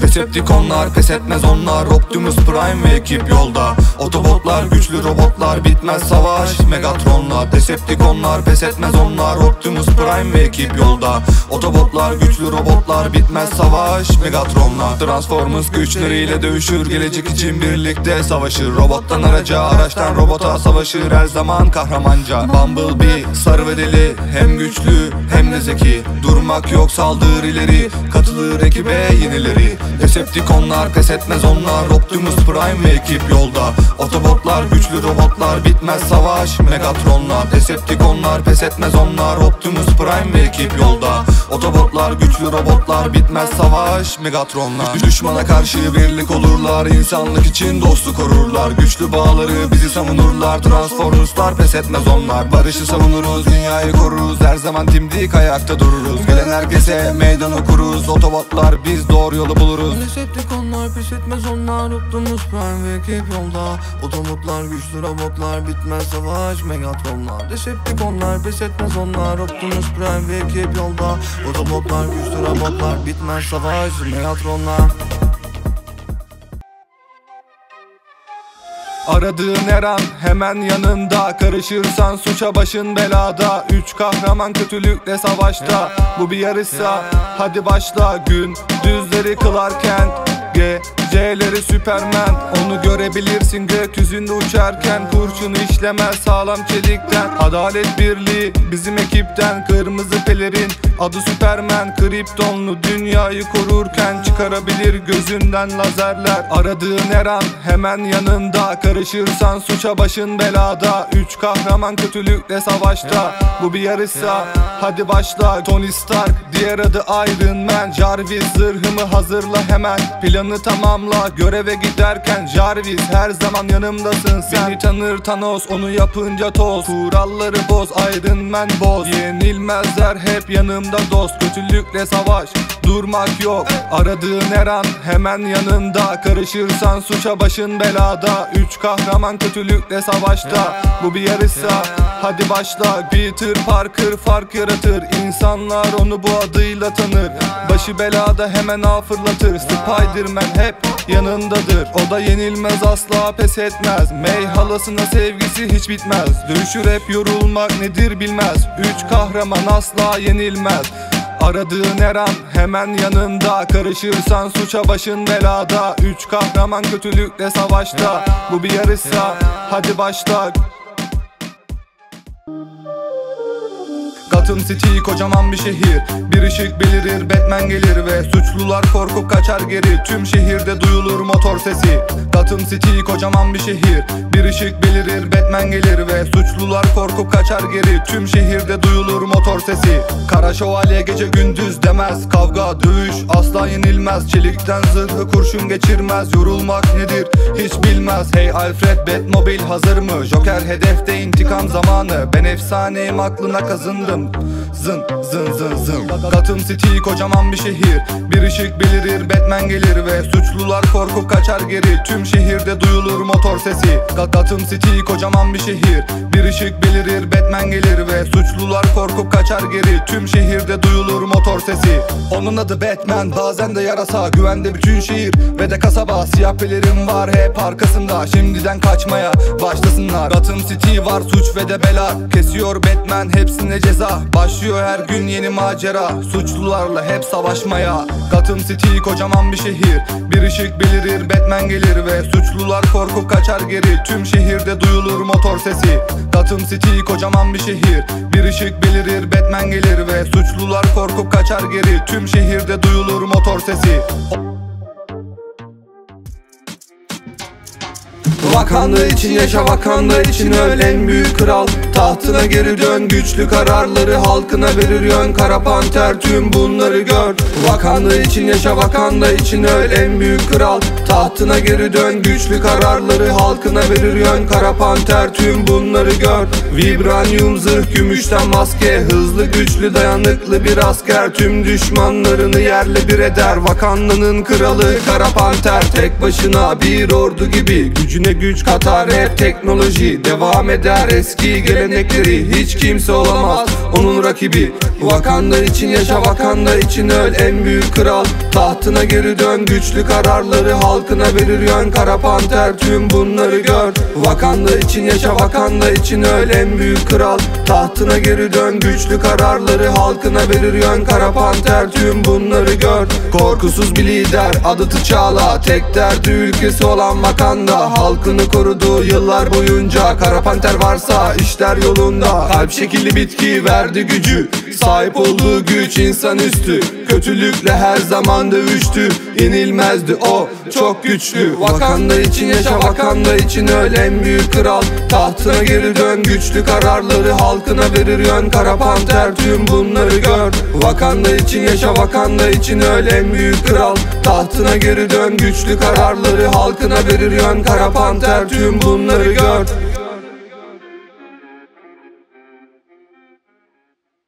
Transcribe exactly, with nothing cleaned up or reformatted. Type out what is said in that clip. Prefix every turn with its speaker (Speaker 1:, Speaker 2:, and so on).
Speaker 1: Decepticonlar pes etmez onlar, Optimus Prime ve ekip yolda. Autobotlar güçlü robotlar, bitmez savaş Megatron'la. Decepticonlar pes etmez onlar, Optimus Prime ve ekip yolda. Autobotlar güçlü robotlar, bitmez savaş Megatron'la. Transformers güçleriyle dövüşür, gelecek için birlikte savaşır. Robottan araca, araçtan robota savaşır her zaman kahramanca. Bumblebee sarı ve deli, hem güçlü hem de zeki. Durmak yok, saldır ileri, katılır ekibe yenileri. Decepticonlar pes etmez onlar, Optimus Prime ve ekip yolda. Autobotlar güçlü robotlar, bitmez savaş Megatron'la. Decepticonlar pes etmez onlar, Optimus Prime ve ekip yolda. Autobotlar güçlü robotlar, bitmez savaş Megatron'la. Düşmana karşı birlik olurlar, insanlık için dostu korurlar. Güçlü bağları bizi savunurlar, Transformers'lar pes etmez onlar. Barışı savunuruz, dünyayı koruruz, her zaman dimdik ayakta dururuz. Gelen herkese meydan okuruz, Autobotlar biz doğru yolu buluruz.
Speaker 2: Decepticonlar pes etmez onlar, Optimus Prime ve ekip yolda. Autobotlar güçlü robotlar, bitmez savaş Megatron'la. Decepticonlar pes etmez onlar, Optimus Prime ve ekip yolda. Autobotlar güçlü robotlar, bitmez savaş Megatron'la.
Speaker 1: Aradığın her an hemen yanında, karışırsan suça başın belada. Üç kahraman kötülükle savaşta, bu bir yarışsa hadi başla. Gündüzleri kılarken, geceleri Süpermen. Onu görebilirsin gökyüzünde uçarken, kurşunu işlemez sağlam çelikten. Adalet birliği bizim ekipten, kırmızı pelerin adı Süpermen. Kriptonlu dünyayı korurken, çıkarabilir gözünden lazerler. Aradığın her an hemen yanında, karışırsan suça başın belada. Üç kahraman kötülükle savaşta, bu bir yarışsa hadi başla. Tony Stark diğer adı Iron Man. Jarvis zırhımı hazırla hemen, planı tamamla. Göreve giderken Jarvis her zaman yanımdasın sen. Beni tanır Thanos, onu yapınca toz. Kuralları boz, Iron Man boz. Yenilmezler hep yanımda dost. Kötülükle savaş, durmak yok. Aradığın her an hemen yanında, karışırsan suça başın belada. Üç kahraman kötülükle savaşta, bu bir yarışsa hadi başla. Peter Parker fark yaratır, İnsanlar onu bu adıyla tanır. Başı belada hemen ağ fırlatır, Spiderman hep yanındadır. O da yenilmez, asla pes etmez. May halasına sevgisi hiç bitmez. Dövüşür hep, yorulmak nedir bilmez. Üç kahraman asla yenilmez. Aradığın her an hemen yanında, karışırsan suça başın belada. Üç kahraman kötülükle savaşta, bu bir yarışsa hadi başla. Gotham City kocaman bir şehir, bir ışık belirir, Batman gelir ve suçlular korkup kaçar geri. Tüm şehirde duyulur motor sesi. Gotham City kocaman bir şehir, bir ışık belirir, Batman gelir ve suçlular korkup kaçar geri. Tüm şehirde duyulur motor sesi. Kara şövalye gece gündüz demez, kavga dövüş asla yenilmez. Çelikten zırhı kurşun geçirmez, yorulmak nedir hiç bilmez. Hey Alfred, Batmobile hazır mı? Joker hedefte, intikam zamanı. Ben efsaneyim, aklına kazındım. Zın zın zın zın. Gotham City kocaman bir şehir, bir ışık belirir, Batman gelir ve suçlular korkup kaçar geri. Tüm şehirde duyulur motor sesi. Gotham City kocaman bir şehir, bir ışık belirir, Batman gelir ve suçlular korkup kaçar geri. Tüm şehirde duyulur motor sesi. Onun adı Batman, bazen de yarasa. Güvende bütün şehir ve de kasaba. Siyah pelerin var hep arkasında, şimdiden kaçmaya başlasınlar. Gotham City var suç ve de bela, kesiyor Batman hepsine ceza. Başlıyor her gün yeni macera, suçlularla hep savaşmaya. Gotham City kocaman bir şehir, bir ışık belirir, Batman gelir ve suçlular korkup kaçar geri. Tüm şehirde duyulur motor sesi. Gotham City kocaman bir şehir, bir ışık belirir, Batman gelir ve suçlular korkup kaçar geri. Tüm şehirde duyulur motor sesi. Wakanda için yaşa, Wakanda için öl, en büyük kral. Tahtına geri dön, güçlü kararları halkına verir yön. Kara Panter tüm bunları gör. Wakanda için yaşa, Wakanda için öl, en büyük kral. Tahtına geri dön, güçlü kararları halkına verir yön. Kara Panter tüm bunları gör. Vibranium zırh, gümüşten maske, hızlı güçlü dayanıklı bir asker. Tüm düşmanlarını yerle bir eder. Wakanda'nın kralı Kara Panter, tek başına bir ordu gibi. Gücüne güç katar. Hep teknoloji devam eder, eski gelenekleri hiç kimse olamaz onun rakibi. Wakanda için yaşa, Wakanda için öl, en büyük kral. Tahtına geri dön, güçlü kararları halkına verir yön. Kara Panter tüm bunları gör. Wakanda için yaşa, Wakanda için öl, en büyük kral. Tahtına geri dön, güçlü kararları halkına verir yön. Kara Panter tüm bunları gör. Korkusuz bir lider, adı T'Challa. Tek derdi ülkesi olan Wakanda. Halkını korudu yıllar boyunca. Kara Panter varsa işler yolunda. Kalp şekilli bitki verdi gücü. Sahip olduğu güç insanüstü. Kötülükle her zaman dövüştü. Yenilmezdi o, çok güçlü. Wakanda için yaşa, Wakanda için öl, en büyük kral. Tahtına geri dön, güçlü kararları halkına verir yön. Kara Panter tüm bunları gör. Wakanda için yaşa, Wakanda için öl, en büyük kral. Tahtına geri dön, güçlü kararları halkına verir yön. Kara Panter tüm bunları gör.